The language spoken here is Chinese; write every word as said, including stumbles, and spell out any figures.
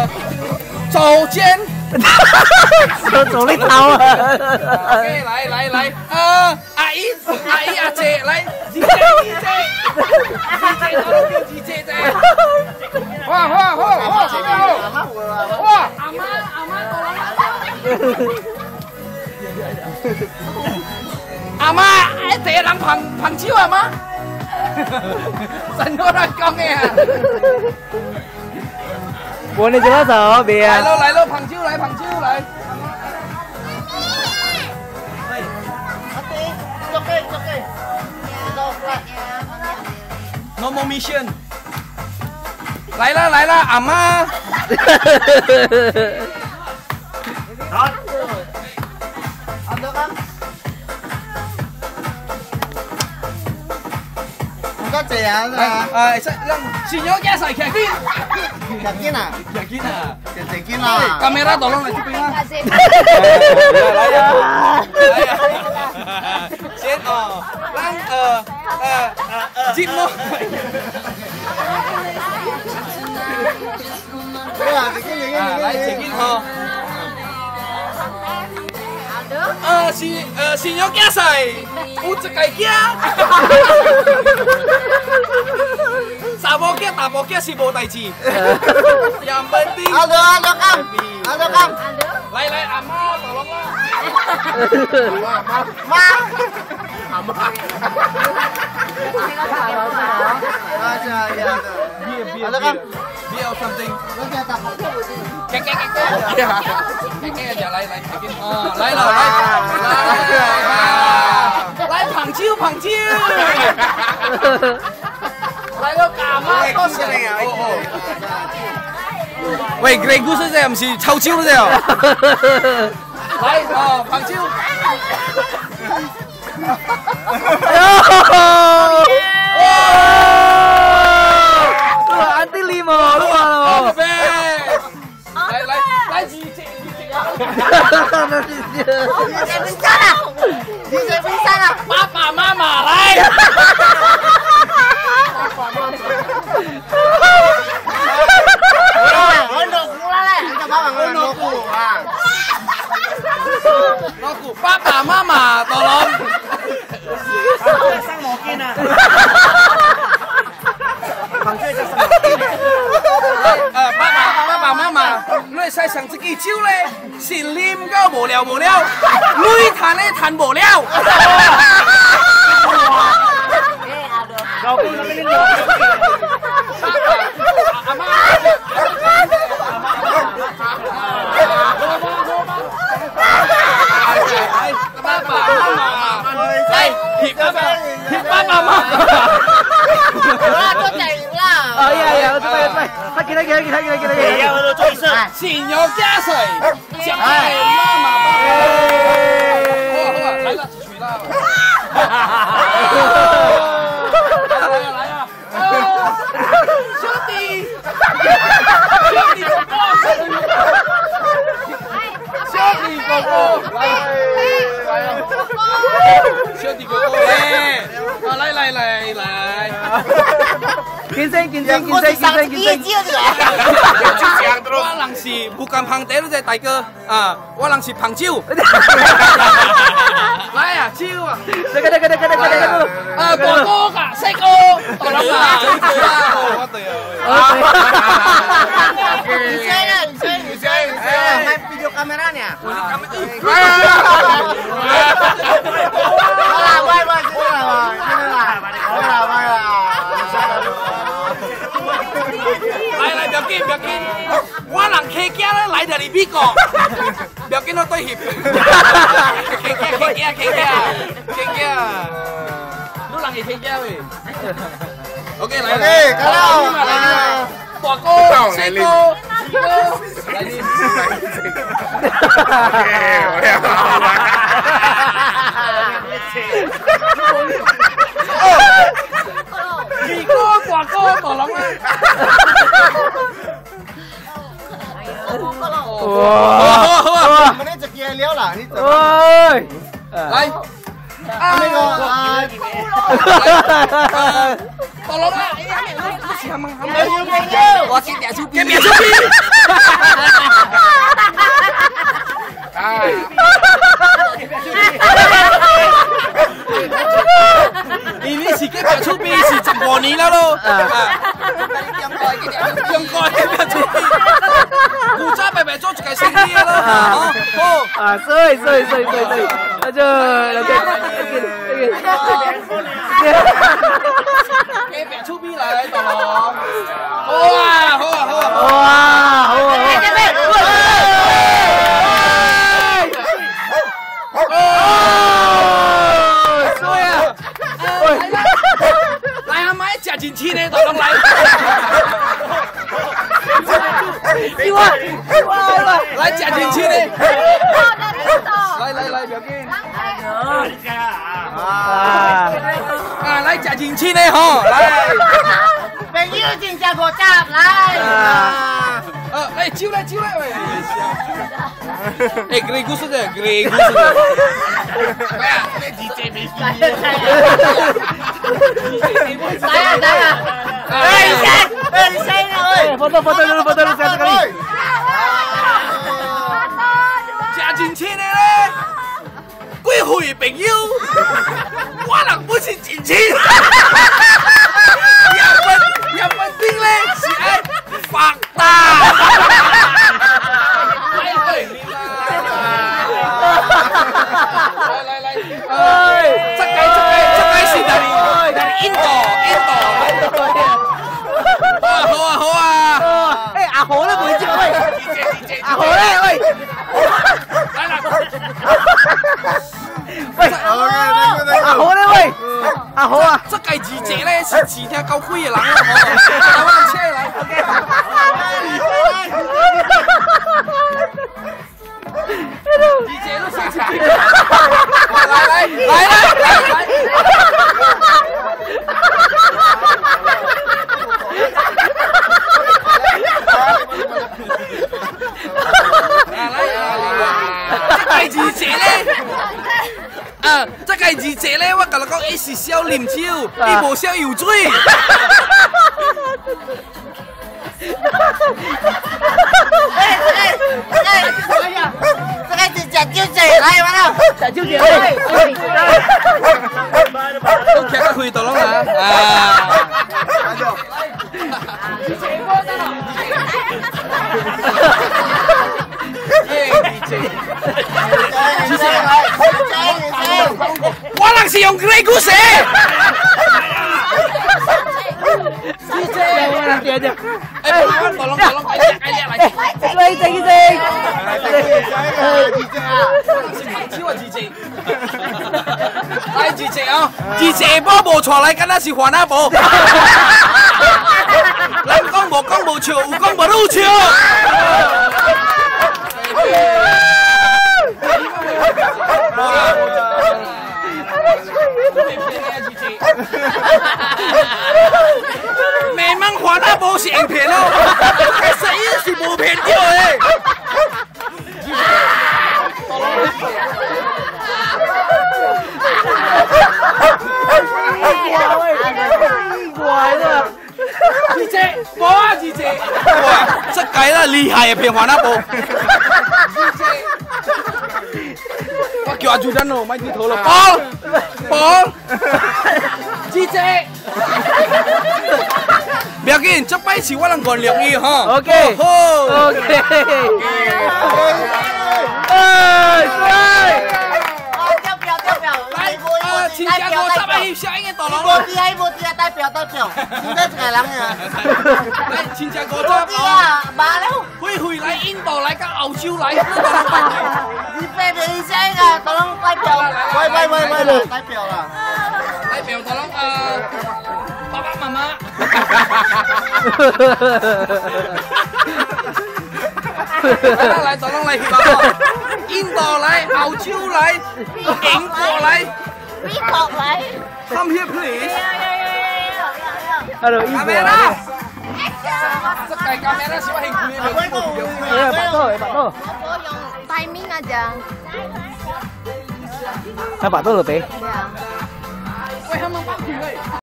呃，走肩。 走走你头啊 ！OK， 来来来，呃，阿姨阿姨阿姐来，姐姐姐姐，姐我都叫姐姐姐。哇哇哇哇！哇！阿媽阿媽過嚟。阿媽，第一人捧捧手啊媽？真好人講嘅啊！ Boleh jelas oh biar. 來咯來咯，捧手來捧手來。No more mission。來啦來啦，阿媽。 多謝啊！ 誒，讓先有嘢曬劇邊。 Yakin ah? Yakin ah? Yakin lah. Kamera tolong lah cuping lah. Sen oh, lang eh eh Jim no. Lại check-in ho. Ờ si ờ si nhóc kia sai, u chỉ cái kia. Sa bộ kia, ta bộ kia si bộ đại chi. Yang penting. Aldo, Aldo kam, Aldo kam. Lai lai, ama, tolong lah. Ma, ama. Aja ya. Aldo kam. Beer or something. Kek kek kek. Kek kek aja lai lai check in. Oh, lai lah lai. Lai pang chiu pang chiu. Lai lo cảm á, có sự này à?喂，Greggus嗰隻唔是臭椒嗰隻啊？嚟哦，彭椒。 哇 ，anti limo， lu malu。 嚟嚟嚟，二隻二隻啊！ 二隻冰山啊！二隻冰山啊！ 爸爸媽媽嚟。 Papa mama tolong. Sang mungkin ah. Papa papa mama,你使上一支酒咧，是啉到無聊無聊，女彈咧彈無聊。阿媽。 爸爸媽媽，嚟貼爸爸，貼爸爸媽媽。 啦，多謝啦。 哦呀呀，我準備準備，他給他給他給他給他給他給他。 我做一次。 先有加水，加水媽媽爸爸。好啊好啊，來了，取啦。來啊來啊！兄弟，兄弟哥哥，兄弟哥哥，來。 兄弟哥哥咧，啊來來來來， 見聲見聲見聲見聲見聲。 我人是bukan Pang Teh這大哥啊，我人是Pang Chiu。來啊，chiu啊！ 這個這個這個這個這個。 啊，哥哥噶，細哥，大佬啊，我對啊。 你先啊，你先，你先，你先，main video kameranya. Ah, bye bye, sini lah, sini lah, sini lah, bye lah. 來來，不要緊，不要緊，我人客家咧來就嚟美國，不要緊，我對協。客家客家客家客家，你人係客家喂。OK，來來。 OK，kalau ah. 大哥、細哥、二哥，來你。二哥、大哥、大郎啊！ 哇！哇！ Ini sekian liau lah, ini. Oi. 來。 啊，那個啊， 大佬啦，哎呀，你是係咪係咪？ 有冇有？ 我先掉出邊，掉出邊。 點過嘅點， 點過嘅咩做？古早白白做一個生意咯，好， 啊，所以所以所以所以所以，那就那就那個。 嘅白出邊嚟度，好啊好啊好啊， 哇，好啊好啊。 嚟阿媽一隻錢錢咧，大佬嚟。 你話，哇哇， 嚟隻錢錢咧。嚟嚟嚟，表姐。啊，啊嚟隻錢錢咧，嗬，嚟。 朋友真正我答來。 啊，嚟招嚟招嚟喂。誒，Grey Goose 啫 ，Grey Goose。咩啊？你自己未見。 來啊來啊！哎，先，哎，先啊喂！ foto foto dulu foto dulu satu kali. 食錢錢咧，幾歲朋友？我人本是錢錢。日本日本兵咧是愛發達。來來來，這個這個這個是哪裡？哪裡？印度印度。好啊好啊好啊！ 誒，阿豪咧會知喂，阿豪咧喂， 來來。 喂，阿豪咧喂，阿豪啊！ 這個字姐咧是字聽夠灰嘅人啊！我往車來 ，OK。字姐都寫字，來來來來來來。這個字姐咧。啊！這個字姐咧，我甲你講，伊是少啉酒，伊無少游水。 哎哎哎！這個是假酒姐來嘛啦？ 假酒姐， 都騎得開到啦啊！我人是用 Grey Goose。 點點， 哎，大龍大龍，快啲快啲嚟！ 喂，靜靜， 超啊字姐，來字姐啊，字姐波無錯嚟，跟那是還阿寶。咱講無講無笑，有講無路笑。冇啦。慢慢還阿寶是硬騙咯，實驗是無騙掉誒。 怪啦！ 姐姐，冇啊，姐姐，哇，這個啦厲害嘅騙還阿寶。我叫阿朱丹咯，咪低頭咯，寶寶，姐姐。不要緊，這擺是我能講兩語哈。 OK， 好 OK。哎，帥！ 代表代表，來啊，親家哥，這擺翕相應該大龍無啲啊無啲啊，代表代表，唔得一個人啊。 來，親家哥，這無啲啊，馬了。 會會來印度來，跟澳洲來， 你代表一下啊，大龍代表，喂喂喂喂，代表啦。 代表大龍呃，爸爸媽媽。來來，大龍來翕啊！印度來，澳洲來，英國來， 美國來。 Come here please。 Hello，英國來。 這個 camera 是我興趣嘅。 哎，白豆，白豆。 我用大面嗰隻， 睇白豆就俾。 係啊。 喂，他們放屁喂！